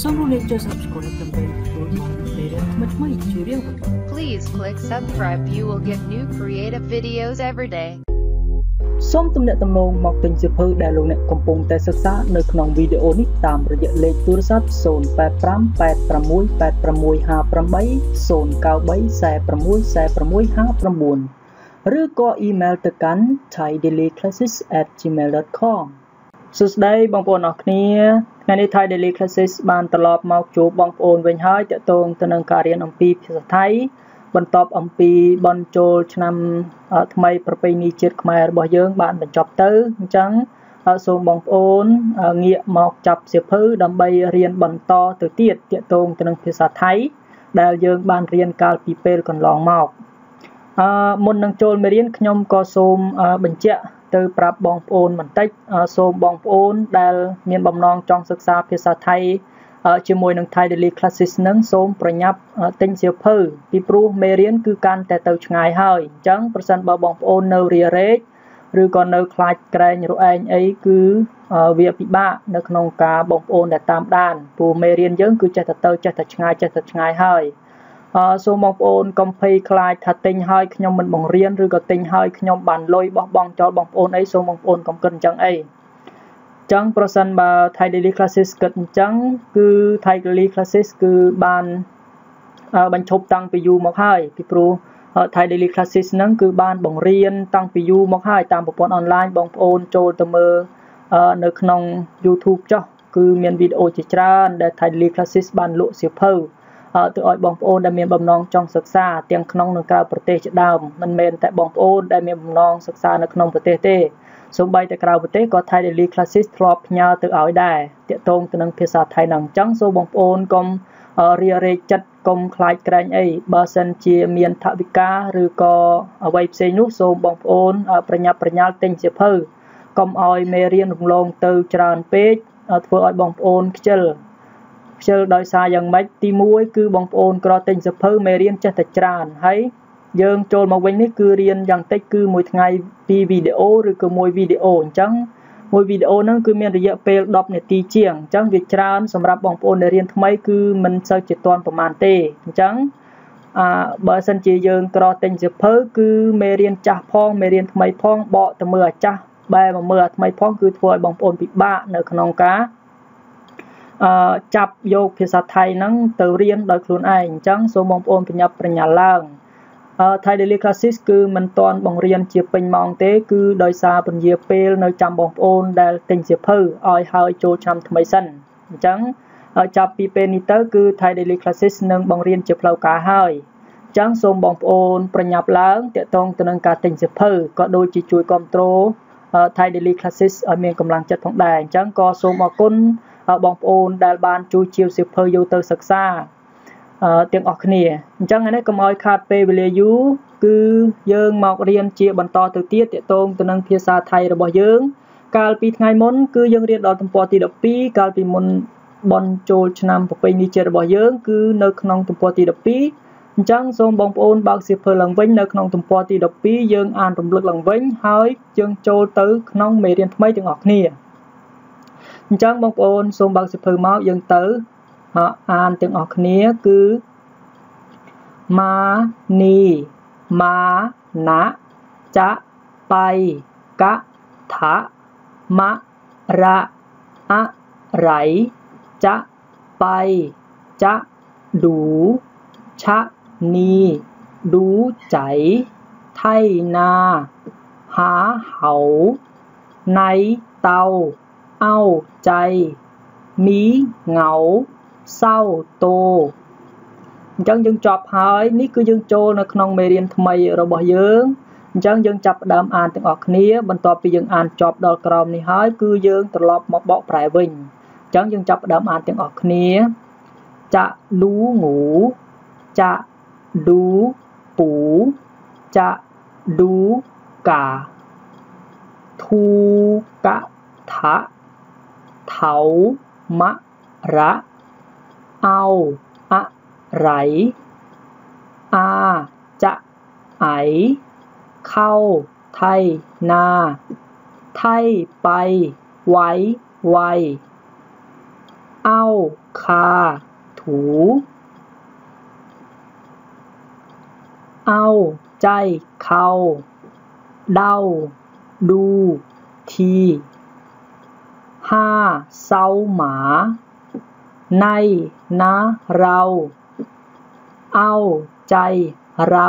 សូមរំលឹកចុច Subscribe ដើម្បីទទួលបានវីដេអូថ្មីៗជារៀងរាល់ថ្ងៃ Please click subscribe. You will get new creative videos every day. សូមទំនាក់ទំនងមកទិញសៀវភៅដែលលោកអ្នកកំពុងតែសិក្សានៅក្នុងវីដេអូនេះតាមរយៈលេខទូរស័ព្ទ 085868658 ឬក៏អ៊ីមែលទៅកាន់ thaidailyclasses@gmail.com សួស្តីបងប្អូនអរគ្នាថ្ងៃនេះ Thai Daily Classes បានត្រឡប់មកជួបបងប្អូនវិញហើយទាក់ទងទៅនឹងការរៀនអំពីភាសាថៃបន្ទាប់អំពីបន់ជោលឆ្នាំថ្មីប្រពៃណីជាតិខ្មែររបស់យើងបានបញ្ចប់ទៅអញ្ចឹងសូមបងប្អូនងាកមកចាប់សៀវភៅដើម្បីរៀនបន្តទៅទៀតទាក់ទងទៅនឹងភាសាថៃដែលយើងបានរៀនកាលពីពេលកន្លងមកមុននឹងចូលមេរៀនខ្ញុំក៏សូមបញ្ជាក់ទៅប្រាប់បងប្អូនបន្តិចសូមបងប្អូនដែលមានបំណងចង់សិក្សាភាសាថៃជាមួយនឹង Thai Daily Classes នឹងសូមប្រញាប់ទិញសៀវភៅពីព្រោះមេរៀនគឺកាន់តែទៅឆ្ងាយហើយអញ្ចឹងប្រសិនបើបងប្អូននៅរារែកឬក៏នៅខ្លាចក្រែងរែងអីគឺវាពិបាកនៅក្នុងការបងប្អូនដែលតាមដានព្រោះមេរៀនយើងគឺចេះតែឆ្ងាយហើយសូមបងប្អូនកុំភ័យខ្លាចថាទិញហើយខ្ញុំមិនបង្រៀនឬក៏ទិញហើយខ្ញុំបានលុយបោះបង់ចោលបងប្អូនអីសូមបងប្អូនកុំគិតអញ្ចឹងអីចឹងប្រសិនបើ Thai Daily Classes គិតអញ្ចឹងគឺ Thai Daily Classes គឺបានបញ្ឈប់តាំងពីយូរមកហើយពីព្រោះ Thai Daily Classes ហ្នឹងគឺបានបង្រៀនតាំងពីយូរមកហើយតាមប្រព័ន្ធអនឡាញបងប្អូនចូលទៅមើលនៅក្នុង YouTube ចុះគឺមានវីដេអូជាច្រើនដែល Thai Daily Classes បានលក់សៀវភៅទៅឲ្យបងប្អូនដែលមានបំណងចង់សិក្សាទាំងក្នុងនិងក្រៅប្រទេសជាដើមមិនមែនតែបងប្អូនដែលមានបំណងសិក្សានៅក្នុងប្រទេសទេសូម្បីតែក្រៅប្រទេសក៏ Thai Daily Classes ធ្លាប់ផ្ញើទៅឲ្យដែរទាក់ទងទៅនឹងភាសាថៃហ្នឹងអញ្ចឹងសូមបងប្អូនកុំរារែកចិត្តកុំខ្លាចក្រែងអីបើសិនជាមានថវិកាឬក៏អ្វីផ្សេងនោះសូមបងប្អូនប្រញាប់ប្រញាល់ទិញសៀវភៅកុំឲ្យមេរៀនរំលងទៅច្រើនពេកធ្វើឲ្យបងប្អូនខ្ជិលដោយសារយ៉ាងម៉េចទី1គឺបងប្អូនក្រទិញសៀវភៅមេរៀនចេះតែច្រើនហើយយើងចូលមកវិញនេះគឺរៀនយ៉ាងតិចគឺមួយថ្ងៃ2វីដេអូឬក៏1វីដេអូអញ្ចឹងមួយវីដេអូហ្នឹងគឺមានរយៈពេល10នាទីជាងអញ្ចឹងវាច្រើនសម្រាប់បងប្អូនដែលរៀនថ្មីគឺមិនសូវជាទាន់ប្រហែលទេអញ្ចឹងបើសិនជាយើងក្រទិញសៀវភៅគឺមេរៀនចាស់ផងមេរៀនថ្មីផងបកទៅមើលអាចាស់បែរមកមើលអាថ្មីផងគឺធ្វើឲ្យបងប្អូនពិបាកនៅក្នុងការចាប់យកភាសាថៃហ្នឹងទៅរៀនដោយខ្លួនឯងអញ្ចឹងសូមបងប្អូនប្រញាប់ប្រញាល់ឡើងThai Daily Classes គឺមិនទាន់បង្រៀនជាពេញម៉ោងទេគឺដោយសារពន្យាពេលនៅចាំបងប្អូនដែលទិញសៀវភៅឲ្យហើយចូលឆ្នាំថ្មីសិនអញ្ចឹងចាប់ពីពេលនេះទៅគឺ Thai Daily Classes នឹងបង្រៀនជាផ្លូវការហើយអញ្ចឹងសូមបងប្អូនប្រញាប់ឡើងទាក់ទងទៅនឹងការទិញសៀវភៅក៏ដូចជាជួយគាំទ្រ Thai Daily Classes ឲ្យមានកម្លាំងចិត្តផងដែរអញ្ចឹងក៏សូមអរគុណបងប្អូនដែលបានជួយជាវសៀវភៅយកទៅសិក្សាទាំងអស់គ្នាអញ្ចឹងនេះកុំឲ្យខាតពេលវេលាយូរគឺយើងមករៀនជាបន្តទៅទៀតទាក់ទងទៅនឹងភាសាថៃរបស់យើងកាលពីថ្ងៃមុនគឺយើងរៀនដល់ទំព័រទី12កាលពីមុនបន់ចូលឆ្នាំប្រពៃណីជាតិរបស់យើងគឺនៅក្នុងទំព័រទី12អញ្ចឹងសូមបងប្អូនបើកសៀវភៅឡើងវិញនៅក្នុងទំព័រទី12យើងអានរំលឹកឡើងវិញហើយយើងចូលទៅក្នុងមេរៀនថ្មីទាំងអស់គ្នាអញ្ចឹងបងប្អូនសូមបើកសៀវភៅមកយើងទៅអានទាំងអស់គ្នាគឺម៉ានីម៉ាណាចាបៃកថាម៉ារ៉ាអរៃចាបៃចាឌូឆានីឌូចៃថៃណាហាហៅណៃតៅអោចៃមីងៅសៅតូអញ្ចឹងយើងចប់ហើយនេះគឺយើងចូលនៅក្នុងមេរៀនថ្មីរបស់យើងអញ្ចឹងយើងចាប់ផ្ដើមអានទាំងអស់គ្នាបន្ទាប់ពីយើងអានចប់ដល់ក្រោមនេះហើយគឺយើងត្រឡប់មកបកប្រែវិញអញ្ចឹងយើងចាប់ផ្ដើមអានទាំងអស់គ្នាចាឌូងូចាឌូពូចាឌូកាធូកថាថៅម៉ារ៉ាអោអរៃអាចាអៃខៅថៃណាថៃបៃវៃវៃเอาคาถูเอาใจเขาเดาดูที5เศร้าหมาในนะเราเอาใจเรา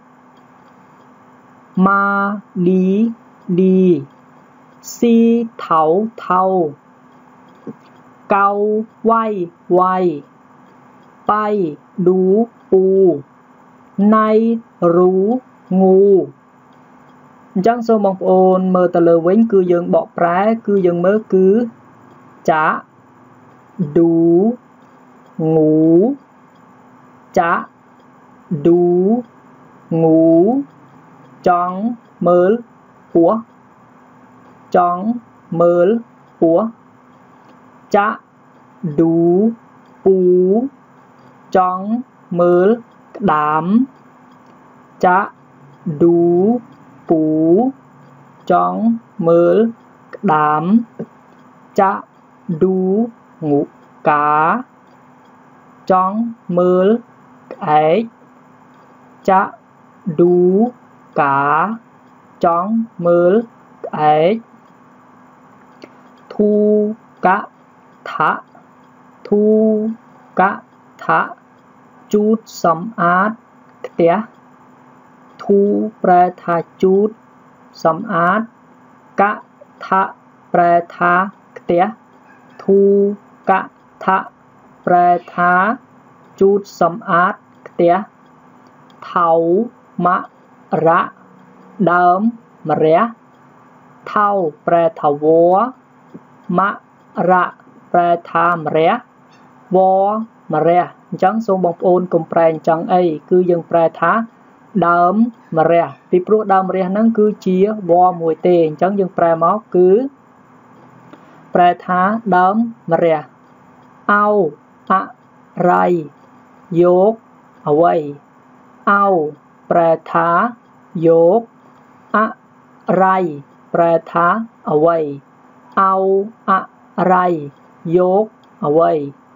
มาดีดีซีเถาเทาเกาไว้ไวไปดูปูในรู้งูจังសូមបងប្អូនមើលទៅលើវិញគឺយើងបកប្រែគឺយើងមើលគឺចាឌូងូចាឌូងូចង់មើលពស់ចង់មើលពស់ចាឌូពូចង់មើលក្តាមចាឌូពូចង់មើលក្តាមចាឌូងូកាចង់មើលក្អែកចាឌូកាចង់មើលក្អែកធូកថាធូកថាជូតសម្អាតផ្ទះធូប្រែថាជូតសម្អាតកថាប្រែថាផ្ទះធូកថាប្រែថាជូតសម្អាតផ្ទះថៅមរៈដើមម្រះថៅប្រែថាវមរៈប្រែថាម្រះវម្រះអញ្ចឹងសូមបងប្អូនកុំប្រែអញ្ចឹងអីគឺយើងប្រែថាដើមម្រះពីព្រោះដើមម្រះហ្នឹងគឺជាវមួយទេអញ្ចឹងយើងប្រែមកគឺប្រែថាដើមម្រះអោอะไรយកអ្វីអោប្រែថាយកอะไรប្រែថាអ្វីអោอะไรយកអ្វី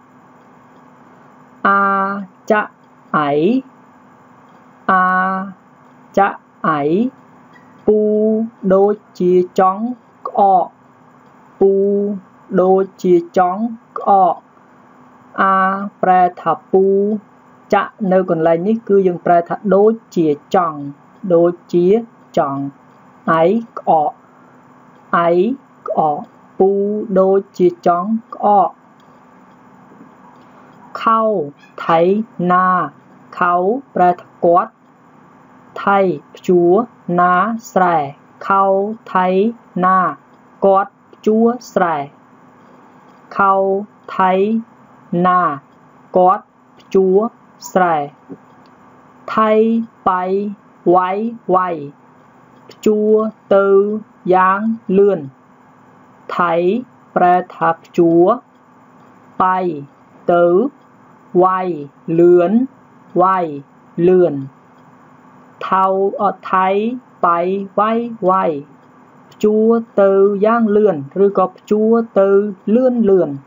ចាអៃចាអៃពូដូចជាចង់ក្អកពូដូចជាចង់ក្អកប្រែថាពូចាក់នៅកន្លែងនេះគឺយើងប្រែថាដូចជាចង់ដូចជាចង់អៃក្អកអៃក្អកពូដូចជាចង់ក្អកខៅថៃណាខៅប្រែថាគាត់ថៃព្យួរណាស្រែខៅថៃណាគាត់ព្យួរស្រែខៅថៃណាគាត់ព្យួរស្រែថៃបៃវាយវាយព្យួរទៅយ៉ាងលឿនថៃប្រែថាព្យួរបៃទៅវាយលឿនវាយលឿនថៅថៃបៃវាយវាយព្យួរទៅយ៉ាងលឿនឬក៏ព្យួរទៅលឿនលឿន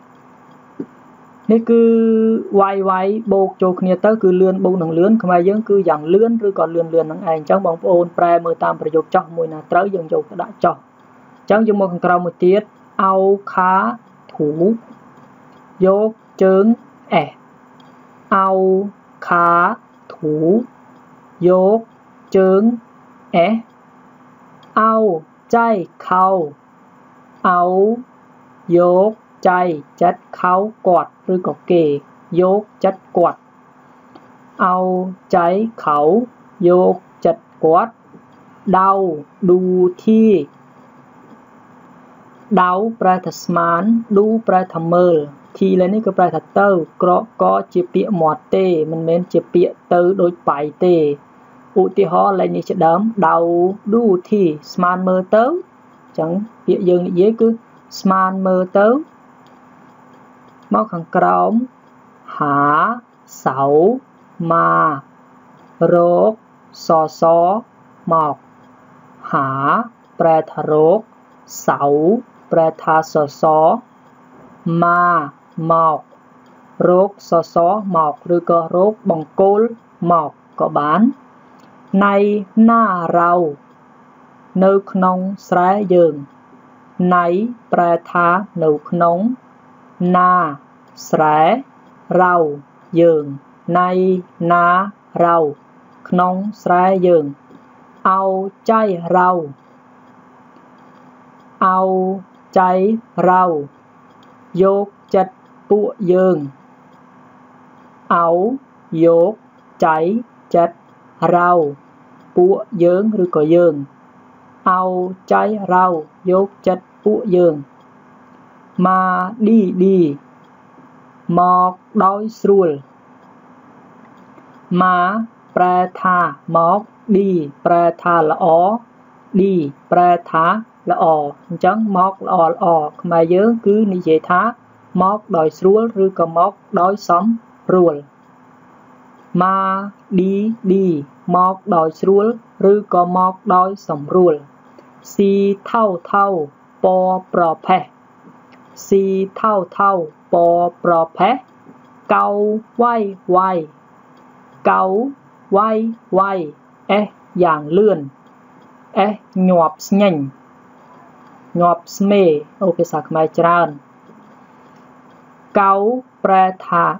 នេះគឺវាយវាយបូកចូលគ្នាទៅគឺលឿនបូកនឹងលឿនខ្មែរយើងគឺយ៉ាងលឿនឬក៏លឿនលឿននឹងឯងអញ្ចឹងបងប្អូនប្រែមើលតាមប្រយោគចោះមួយណាត្រូវយើងយកទៅដាក់ចោះអញ្ចឹងយើងមកខាងក្រោមមួយទៀតអោខាធូយកជើងអេអោខាធូយកជើងអេអោចៃខោអោយកចៃចិត្តខោគាត់ឬក៏គេយកចិត្តគាត់អោចៃខោយកចិត្តគាត់ដៅឌូធីដៅប្រែថាស្មានឌូប្រែថាមើលធីឡើយនេះគឺប្រែថាទៅក្រកក៏ជាពាក្យមាត់ទេមិនមែនជាពាក្យទៅដូចបាយទេឧទាហរណ៍លេខនេះជាដើមដៅឌូធីស្មានមើលទៅអញ្ចឹងពាក្យយើងនិយាយគឺស្មានមើលទៅមកខាងក្រោមហាសៅម៉ារកសសមកហាប្រែថារកសៅប្រែថាសសម៉ា mọc rốt xó mọc rồi có rốt bằng côn mọc có bán này na rau nơi nông sái dường này pra tha nơi nông na sái rau dường này na rau nông sái dường ao chay rau ao chay rau dốt chật bụa dường áo dốt cháy chật rau bụa dường rồi có dường ao cháy rau dốt chật bụa dường mà đi mọc đói srul mà pra tha mọc đi pra tha là ó đi pra tha là ó chẳng mọc là ó mà nhớ cứ như vậy thá mọc đói srul rồi có mọc đói sống ruột mà đi mọc đói srul rồi có mọc đói sống ruột si thâu po pro phe si thâu po pro phe câu quay câu quay dạng lươn nhọp nhanh nhọp sme ok sạc mai tràn câu pra tha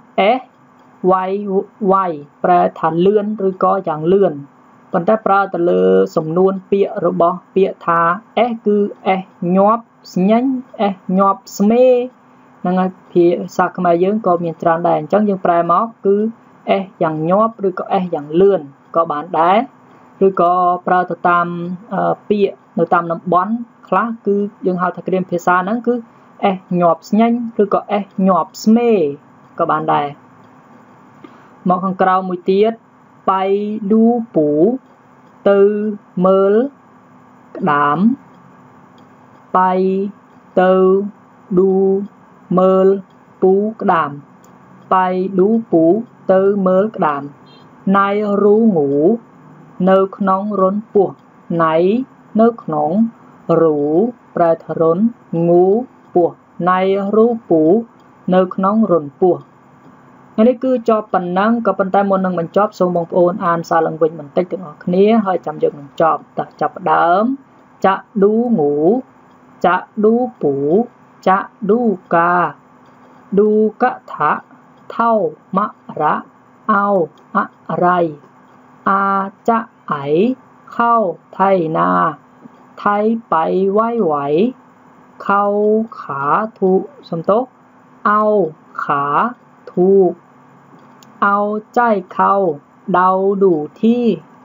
quay pra tha lươn rồi có dạng lươn còn ta pra ta lơ sầm nuôn pịa rồi bỏ pịa tha cứ nhọp nhanh nhọp sme năng ai pịa sạc mai dương có miền tràn đàn chẳng dương pra móc cứ dạng nhọp rồi có dạng lươn có bán đá rồi có pra ta tam pịa nơi tam nằm bón khá cứ dương hào thạch đêm phía xa nó cứ nhọp nhanh rồi có nhọp sme có bán đá một con trâu mùi tiết bay đu pú từ mơ đám bay từ đu mơ pú đám bay đu pú từ mơ đám nay ru ngủ nơ nóng rốn buộc náy nơ nóng rú pra rốn ngủ buộc nay ru pú nơ nóng rốn buộcอันนี้คือจอบปันนังกับปันใต้มนนังมันจอบทรงบงโอนอ่านสาลังเวงมันเต็กถึงออกนี้ให้จำยึกมันจอบแต่จับดำจะดูหมูจะดูปูจะดูกาดูกะทะเท่ามะระเอาอะไรอาจะไอเข้าไทยนาไทยไปไหวเข้าขาถูกสมทบเอาขาถูกเอาใจเข้าเดาดูที่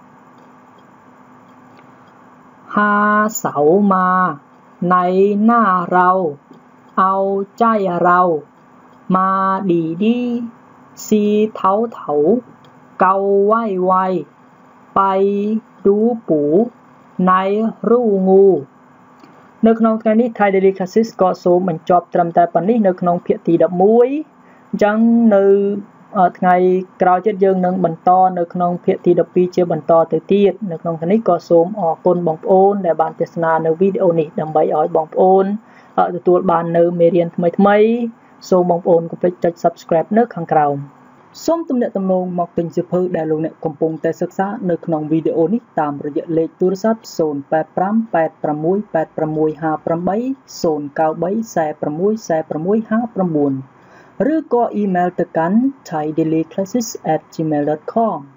หาเสามาในหน้าเราเอาใจเรามาดีสีเถาเกาไว้ไปดูปูในรูงูនៅក្នុងថ្ងៃនេះ Thai Daily Classes ក៏សូមបញ្ចប់ត្រឹមតែប៉ុណ្នេះនៅក្នុងភាគទី11អញ្ចឹងនៅថ្ងៃក្រោយទៀតយើងនឹងបន្តនៅក្នុងភាគទី12ជាបន្តទៅទៀតនៅក្នុងថ្ងៃនេះក៏សូមអរគុណបងប្អូនដែលបានទស្សនានៅវីដេអូនេះដើម្បីឲ្យបងប្អូនទទួលបាននៅមេរៀនថ្មីសូមបងប្អូនកុំភ្លេចចុច Subscribe នៅខាងក្រោមសូមទំនាក់ទំនងមកទិញសៀវភៅដែលលោកអ្នកកំពុងតែសិក្សានៅក្នុងវីដេអូនេះតាមរយៈលេខទូរស័ព្ទ 085868659 ឬក៏អ៊ីមែលទៅកាន់ thaidailyclasses@gmail.com